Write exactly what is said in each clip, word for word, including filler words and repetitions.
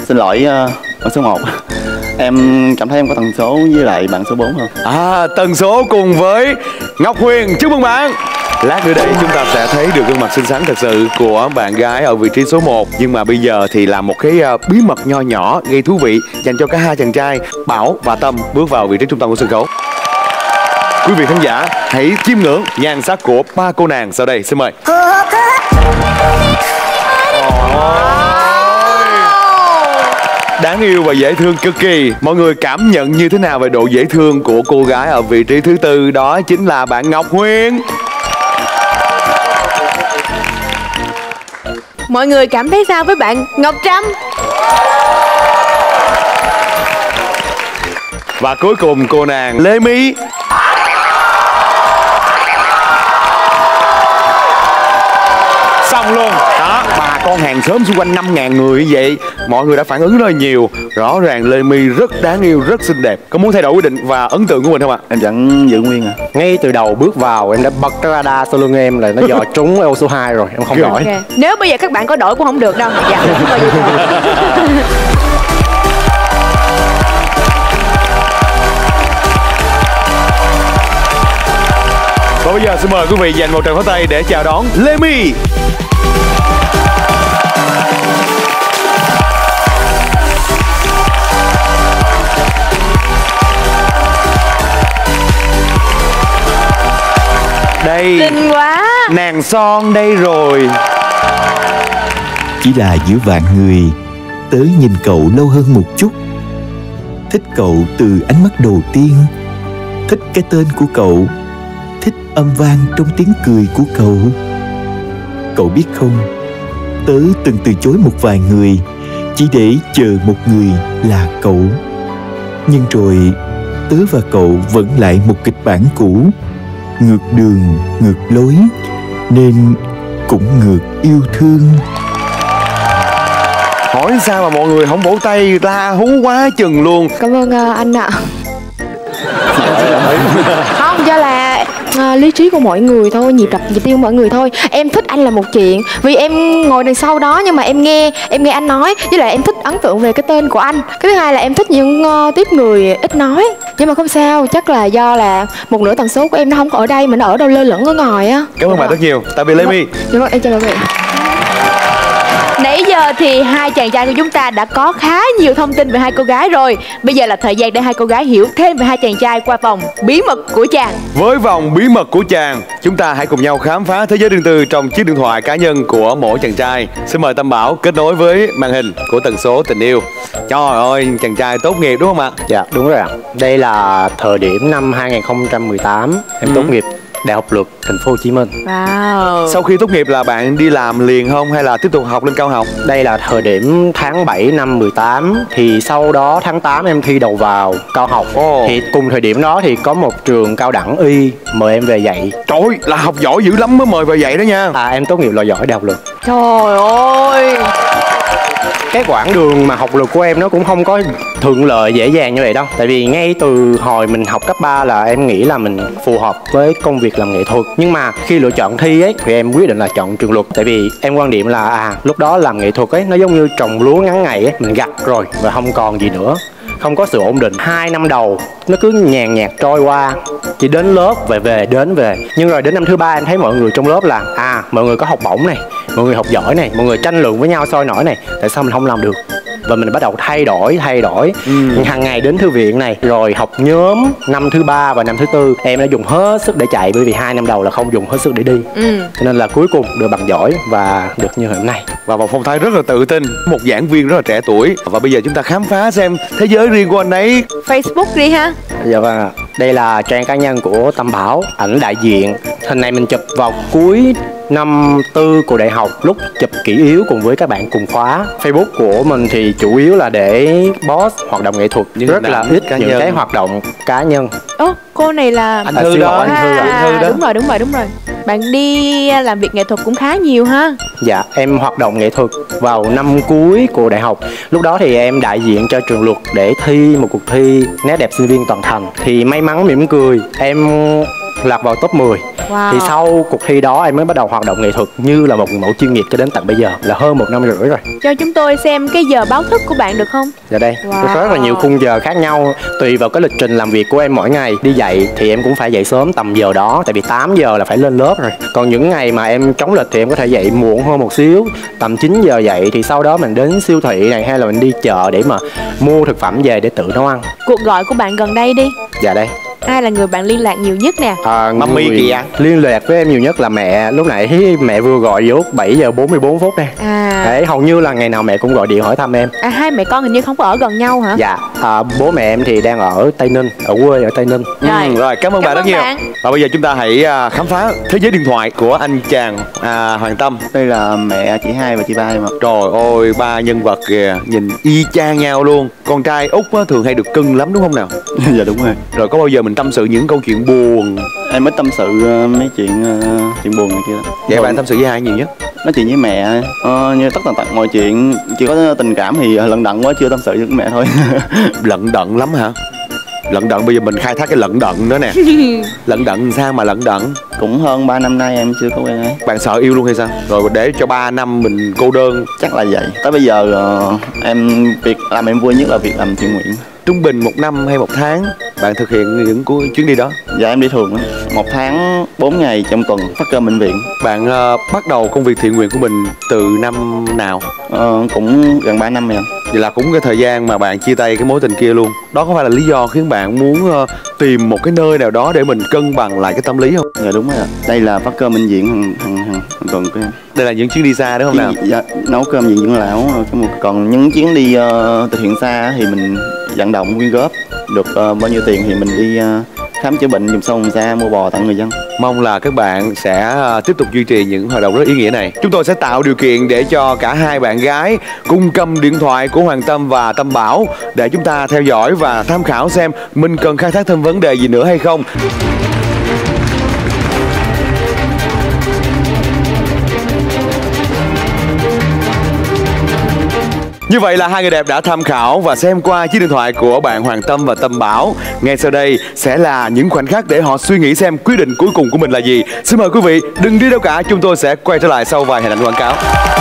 Xin lỗi uh, bạn số một. Em cảm thấy em có tần số với lại bạn số bốn hơn. À, tần số cùng với Ngọc Huyền. Chúc mừng bạn. Lát nữa đây chúng ta sẽ thấy được gương mặt xinh xắn thật sự của bạn gái ở vị trí số một. Nhưng mà bây giờ thì là một cái bí mật nho nhỏ gây thú vị dành cho cả hai chàng trai Bảo và Tâm bước vào vị trí trung tâm của sân khấu. Quý vị khán giả hãy chiêm ngưỡng nhan sắc của ba cô nàng sau đây. Xin mời. Đáng yêu và dễ thương cực kỳ. Mọi người cảm nhận như thế nào về độ dễ thương của cô gái ở vị trí thứ tư? Đó chính là bạn Ngọc Huyền. Mọi người cảm thấy sao với bạn Ngọc Trâm? Và cuối cùng cô nàng Lê My. Xong luôn. Đó, bà con hàng xóm xung quanh năm ngàn người như vậy, mọi người đã phản ứng rất là nhiều. Rõ ràng Lê My rất đáng yêu, rất xinh đẹp. Có muốn thay đổi quyết định và ấn tượng của mình không ạ? Em vẫn giữ nguyên à. Ngay từ đầu bước vào em đã bật cái radar sau lưng em là nó dò trúng ô số hai rồi, em không đổi. Okay. Nếu bây giờ các bạn có đổi cũng không được đâu. Dạ, không bao giờ. Và bây giờ xin mời quý vị dành một tràng pháo tay để chào đón Lê My. Đây, xinh quá. nàng son đây rồi. Chỉ là giữa vạn người, tớ nhìn cậu lâu hơn một chút. Thích cậu từ ánh mắt đầu tiên, thích cái tên của cậu, thích âm vang trong tiếng cười của cậu. Cậu biết không, tớ từng từ chối một vài người chỉ để chờ một người là cậu. Nhưng rồi tớ và cậu vẫn lại một kịch bản cũ, ngược đường, ngược lối, nên cũng ngược yêu thương. Hỏi sao mà mọi người không vỗ tay, la hú quá chừng luôn. Cảm ơn uh, anh ạ. Không, do là à, lý trí của mọi người thôi, nhịp đập nhịp tim của mọi người thôi. Em thích anh là một chuyện, vì em ngồi đằng sau đó nhưng mà em nghe em nghe anh nói, với lại em thích ấn tượng về cái tên của anh. Cái thứ hai là em thích những uh, tiếp người ít nói. Nhưng mà không sao, chắc là do là một nửa tần số của em nó không có ở đây mà nó ở đâu lơ lửng ở ngoài á. Cảm ơn bạn rất nhiều. Tạm biệt Lê My. Dạ vâng, em chào quý vị. Nãy giờ thì hai chàng trai của chúng ta đã có khá nhiều thông tin về hai cô gái rồi. Bây giờ là thời gian để hai cô gái hiểu thêm về hai chàng trai qua vòng bí mật của chàng. Với vòng bí mật của chàng, chúng ta hãy cùng nhau khám phá thế giới riêng tư trong chiếc điện thoại cá nhân của mỗi chàng trai. Xin mời Tâm Bảo kết nối với màn hình của tần số tình yêu. Trời ơi, chàng trai tốt nghiệp đúng không ạ? Dạ, đúng rồi ạ. Đây là thời điểm năm hai nghìn không trăm mười tám em ừ. tốt nghiệp Đại học Luật Thành phố Hồ Chí Minh. Wow. Sau khi tốt nghiệp là bạn đi làm liền không hay là tiếp tục học lên cao học? Đây là thời điểm tháng bảy năm mười tám, thì sau đó tháng tám em thi đầu vào cao học. Oh. Thì cùng thời điểm đó thì có một trường cao đẳng y mời em về dạy. Trời ơi, là học giỏi dữ lắm mới mời về dạy đó nha. À, em tốt nghiệp loại giỏi Đại học Luật. Trời ơi. Cái quãng đường mà học luật của em nó cũng không có thuận lợi dễ dàng như vậy đâu. Tại vì ngay từ hồi mình học cấp ba là em nghĩ là mình phù hợp với công việc làm nghệ thuật. Nhưng mà khi lựa chọn thi ấy thì em quyết định là chọn trường luật. Tại vì em quan điểm là à lúc đó làm nghệ thuật ấy nó giống như trồng lúa ngắn ngày ấy, mình gặt rồi và không còn gì nữa, không có sự ổn định. Hai năm đầu nó cứ nhàn nhạt trôi qua, chỉ đến lớp về về đến về. Nhưng rồi đến năm thứ ba em thấy mọi người trong lớp là à mọi người có học bổng này, mọi người học giỏi này, mọi người tranh luận với nhau sôi nổi này, tại sao mình không làm được? Và mình bắt đầu thay đổi thay đổi ừ. hàng ngày đến thư viện này, rồi học nhóm. Năm thứ ba và năm thứ tư em đã dùng hết sức để chạy, bởi vì hai năm đầu là không dùng hết sức để đi. ừ. Cho nên là cuối cùng được bằng giỏi và được như hôm nay. Và một phong thái rất là tự tin, một giảng viên rất là trẻ tuổi. Và bây giờ chúng ta khám phá xem thế giới riêng của anh ấy. Facebook đi ha. Dạ vâng ạ. Đây là trang cá nhân của Tâm Bảo, ảnh đại diện. Hình này mình chụp vào cuối năm tư của đại học, lúc chụp kỷ yếu cùng với các bạn cùng khóa. Facebook của mình thì chủ yếu là để post hoạt động nghệ thuật, nhưng rất là ít cá những nhân. Cái hoạt động cá nhân. Ồ, cô này là anh Thư đó, anh Thư, à, anh Thư đó. Đúng rồi, đúng rồi, đúng rồi. Bạn đi làm việc nghệ thuật cũng khá nhiều ha. Dạ, em hoạt động nghệ thuật vào năm cuối của đại học. Lúc đó thì em đại diện cho trường luật để thi một cuộc thi nét đẹp sinh viên toàn thành. Thì may mắn mỉm cười, em lọt vào top mười. Wow. Thì sau cuộc thi đó em mới bắt đầu hoạt động nghệ thuật như là một người mẫu chuyên nghiệp cho đến tận bây giờ là hơn một năm rưỡi rồi. Cho chúng tôi xem cái giờ báo thức của bạn được không? Dạ đây, Wow. có rất là nhiều khung giờ khác nhau tùy vào cái lịch trình làm việc của em mỗi ngày. Đi dạy thì em cũng phải dậy sớm tầm giờ đó, tại vì tám giờ là phải lên lớp rồi. Còn những ngày mà em trống lịch thì em có thể dậy muộn hơn một xíu, tầm chín giờ dậy thì sau đó mình đến siêu thị này hay là mình đi chợ để mà mua thực phẩm về để tự nấu ăn. Cuộc gọi của bạn gần đây đi. Dạ đây. Ai là người bạn liên lạc nhiều nhất nè? À, Mummy người kìa. liên lạc với em nhiều nhất là mẹ. Lúc nãy mẹ vừa gọi vô lúc bảy giờ bốn mươi bốn phút nè. À, Đấy, hầu như là ngày nào mẹ cũng gọi điện hỏi thăm em. à hai mẹ con hình như không có ở gần nhau hả? Dạ, à, bố mẹ em thì đang ở Tây Ninh, ở quê ở Tây Ninh. Rồi. Ừ, rồi cảm ơn Cảm bạn rất ơn nhiều. bạn. Và bây giờ chúng ta hãy à, khám phá thế giới điện thoại của anh chàng à, Hoàng Tâm. Đây là mẹ, chị hai và chị ba em ạ. Trời ơi, ba nhân vật kìa, nhìn y chang nhau luôn. Con trai út á, thường hay được cưng lắm đúng không nào? Dạ đúng rồi. Rồi có bao giờ mình tâm sự những câu chuyện buồn? Em mới tâm sự ờ, mấy chuyện ờ, chuyện buồn này kia. Vậy bạn tâm sự với ai nhiều nhất? Nói chuyện với mẹ, ờ, như tất tần tật mọi chuyện. Chỉ có tình cảm thì lận đận quá chưa tâm sự với mẹ thôi. Lận đận lắm hả? Lận đận, bây giờ mình khai thác cái lận đận đó nè. Lận đận sao mà lận đận? Cũng hơn ba năm nay em chưa có quen ai. Bạn sợ yêu luôn hay sao? Rồi để cho ba năm mình cô đơn. Chắc là vậy. Tới bây giờ ờ, em việc làm em vui nhất là việc làm thiện nguyện. Trung bình một năm hay một tháng bạn thực hiện những của chuyến đi đó? Dạ em đi thường lắm. Một tháng bốn ngày trong tuần phát cơm bệnh viện. Bạn ờ, bắt đầu công việc thiện nguyện của mình từ năm nào? Ờ, cũng gần ba năm rồi ạ. Vậy là cũng cái thời gian mà bạn chia tay cái mối tình kia luôn. Đó có phải là lý do khiến bạn muốn ờ, tìm một cái nơi nào đó để mình cân bằng lại cái tâm lý không? Dạ đúng rồi ạ. Đây là phát cơm bệnh viện hàng, hàng, hàng, hàng tuần của em. Đây là những chuyến đi xa đúng không nào? Dạ, nấu cơm viện dưỡng lão. Cái một- Còn những chuyến đi uh, từ thiện xa thì mình vận động quyên góp được ờ, bao nhiêu tiền thì mình đi ờ, khám chữa bệnh vùng sâu vùng xa, mua bò tặng người dân. Mong là các bạn sẽ ờ, tiếp tục duy trì những hoạt động rất ý nghĩa này. Chúng tôi sẽ tạo điều kiện để cho cả hai bạn gái cùng cầm điện thoại của Hoàng Tâm và Tâm Bảo để chúng ta theo dõi và tham khảo xem mình cần khai thác thêm vấn đề gì nữa hay không. Như vậy là hai người đẹp đã tham khảo và xem qua chiếc điện thoại của bạn Hoàng Tâm và Tâm Bảo. Ngay sau đây sẽ là những khoảnh khắc để họ suy nghĩ xem quyết định cuối cùng của mình là gì. Xin mời quý vị đừng đi đâu cả, chúng tôi sẽ quay trở lại sau vài hình ảnh quảng cáo.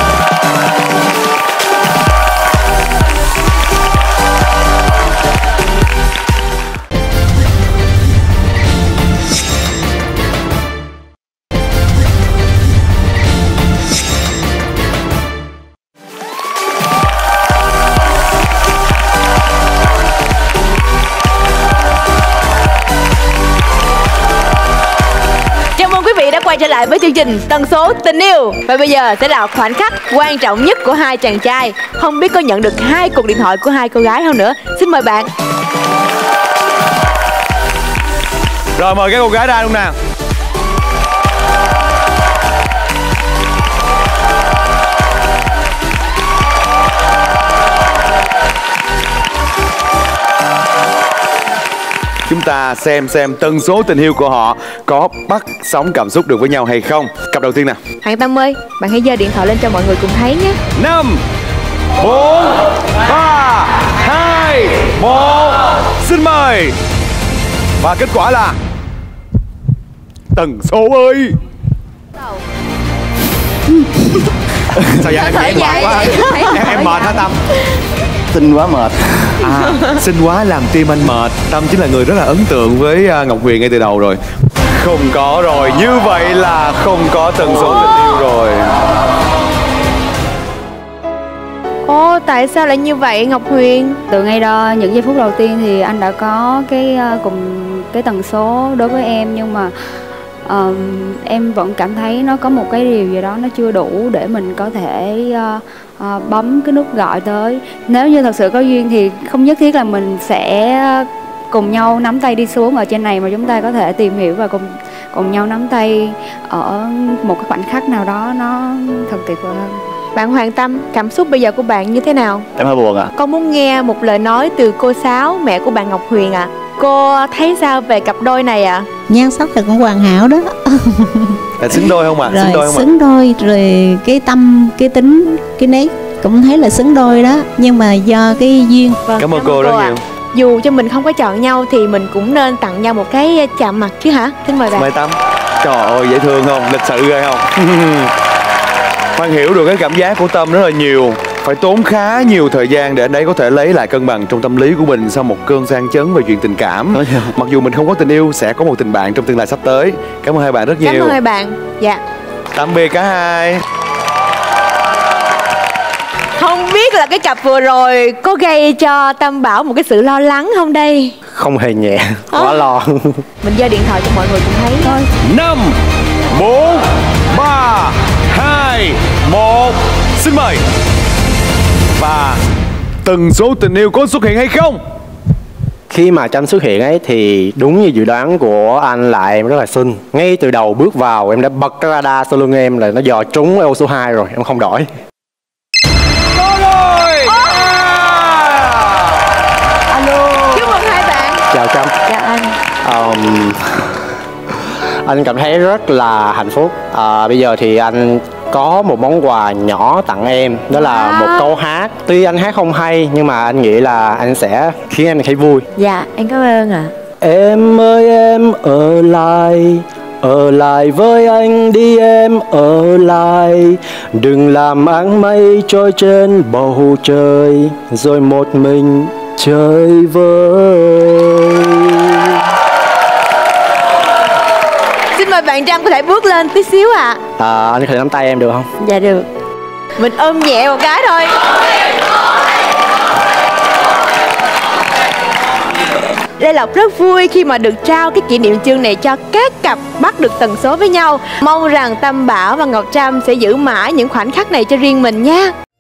Chào mừng quý vị đã quay trở lại với chương trình Tần số tình yêu. Và bây giờ sẽ là khoảnh khắc quan trọng nhất của hai chàng trai. Không biết có nhận được hai cuộc điện thoại của hai cô gái không nữa. Xin mời bạn. Rồi mời các cô gái ra luôn nào. Chúng ta xem xem tần số tình yêu của họ có bắt sóng cảm xúc được với nhau hay không. Cặp đầu tiên nào. Hoàng Tâm ơi, bạn hãy giơ điện thoại lên cho mọi người cùng thấy nhé. Năm, bốn, ba, hai, một. Xin mời. Và kết quả là tần số ơi. Sao vậy? Em, em mệt quá. Em, em mệt hả Tâm? Xinh quá mệt. À, xinh quá làm tim anh mệt. Tâm chính là người rất là ấn tượng với uh, Ngọc Huyền ngay từ đầu rồi. Không có rồi, như vậy là không có tần số tình yêu rồi. Ồ, tại sao lại như vậy Ngọc Huyền? Từ ngay đó những giây phút đầu tiên thì anh đã có cái ờ, cùng cái tần số đối với em, nhưng mà ờm, em vẫn cảm thấy nó có một cái điều gì đó nó chưa đủ để mình có thể ờ, ờ, bấm cái nút gọi tới. Nếu như thật sự có duyên thì không nhất thiết là mình sẽ cùng nhau nắm tay đi xuống ở trên này, mà chúng ta có thể tìm hiểu và cùng cùng nhau nắm tay ở một cái khoảnh khắc nào đó nó thật tuyệt vời hơn. Bạn Hoàng Tâm, cảm xúc bây giờ của bạn như thế nào? Em hơi buồn ạ. Con muốn nghe một lời nói từ cô Sáu, mẹ của bạn Ngọc Huyền ạ. À. Cô thấy sao về cặp đôi này ạ? À? Nhan sắc thì cũng hoàn hảo đó. Là xứng đôi không ạ? À? Rồi Xứng đôi không ạ? xứng đôi, rồi cái tâm, cái tính, cái nét cũng thấy là xứng đôi đó. Nhưng mà do cái duyên. Vâng, Cảm ơn cô rất ạ. nhiều. dù cho mình không có chọn nhau thì mình cũng nên tặng nhau một cái chạm mặt chứ hả? Xin mời bạn. Mời Tâm. Trời ơi dễ thương không? Lịch sự ghê không? Khoan hiểu được cái cảm giác của Tâm rất là nhiều. Phải tốn khá nhiều thời gian để anh ấy có thể lấy lại cân bằng trong tâm lý của mình sau một cơn sang chấn về chuyện tình cảm. Mặc dù mình không có tình yêu, sẽ có một tình bạn trong tương lai sắp tới. Cảm ơn hai bạn rất nhiều. Cảm ơn hai bạn. Dạ. Tạm biệt cả hai. Không biết là cái cặp vừa rồi có gây cho Tâm Bảo một cái sự lo lắng không đây? Không hề nhẹ, quá lo. Mình giơ điện thoại cho mọi người cùng thấy thôi. Năm, bốn, ba, hai, một. Xin mời. Và tần số tình yêu có xuất hiện hay không? Khi mà Trâm xuất hiện ấy thì đúng như dự đoán của anh là em rất là xinh. Ngay từ đầu bước vào em đã bật cái radar sau lưng em là nó dò trúng ô số hai rồi, em không đổi. Có rồi. Alo. Chúc mừng hai bạn. Chào Trâm. Chào anh. um, Anh cảm thấy rất là hạnh phúc. à, Bây giờ thì anh có một món quà nhỏ tặng em. Đó là Wow. một câu hát. Tuy anh hát không hay nhưng mà anh nghĩ là anh sẽ khiến em thấy vui. Dạ em cảm ơn ạ. Em ơi em ở lại, ở lại với anh đi em ở lại. Đừng làm áng mây trôi trên bầu trời, rồi một mình chơi vơi. Xin mời bạn Trâm có thể bước lên tí xíu ạ. À. À, anh có thể nắm tay em được không? Dạ được. Mình ôm nhẹ một cái thôi. Lê Lộc rất vui khi mà được trao cái kỷ niệm chương này cho các cặp bắt được tần số với nhau. Mong rằng Tâm Bảo và Ngọc Trâm sẽ giữ mãi những khoảnh khắc này cho riêng mình nha.